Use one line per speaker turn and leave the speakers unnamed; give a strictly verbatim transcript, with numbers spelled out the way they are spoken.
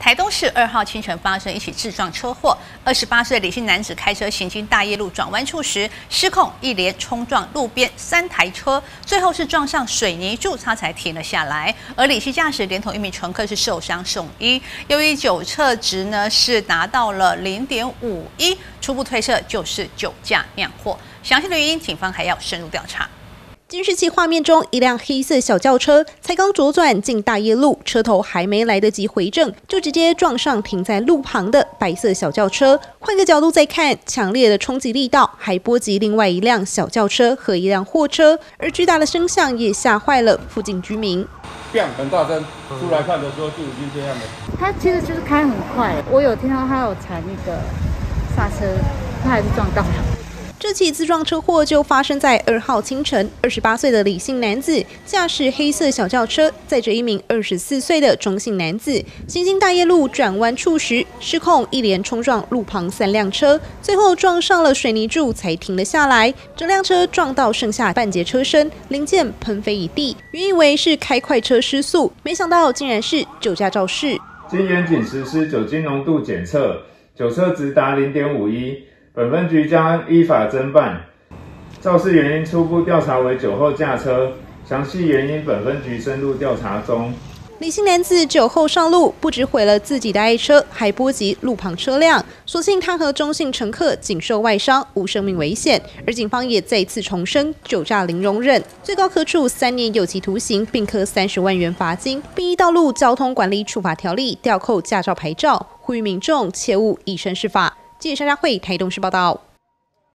台东市二号清晨发生一起致撞车祸，二十八岁李姓男子开车行经大业路转弯处时失控，一连冲撞路边三台车，最后是撞上水泥柱，他才停了下来。而李姓驾驶连同一名乘客是受伤送医，由于酒测值呢是达到了零点五一，初步推测就是酒驾酿祸。详细的原因，警方还要深入调查。 监视器画面中，一辆黑色小轿车才刚左转进大业路，车头还没来得及回正，就直接撞上停在路旁的白色小轿车。换个角度再看，强烈的冲击力道还波及另外一辆小轿车和一辆货车，而巨大的声响也吓坏了附近居民。
砰，很大声，出来看的时候就已经这样了。
他其实就是开很快，我有听到他有踩那个刹车，他还是撞到了。
这起自撞车祸就发生在二号清晨，二十八岁的李姓男子驾驶黑色小轿车，载着一名二十四岁的中姓男子，行经大业路转弯处时失控，一连冲撞路旁三辆车，最后撞上了水泥柱才停了下来。整辆车撞到剩下半截车身，零件喷飞一地。原以为是开快车失速，没想到竟然是酒驾肇事。
经严谨实施酒精浓度检测，酒测值达零点五一。 本分局将依法侦办，肇事原因初步调查为酒后驾车，详细原因本分局深入调查中。
李姓男子酒后上路，不只毁了自己的爱车，还波及路旁车辆。所幸他和中姓乘客仅受外伤，无生命危险。而警方也再次重申，酒驾零容忍，最高可处三年有期徒刑，并科三十万元罚金，并依道路交通管理处罚条例吊扣驾照牌照。呼吁民众切勿以身试法。记者沙佳慧台东市报道。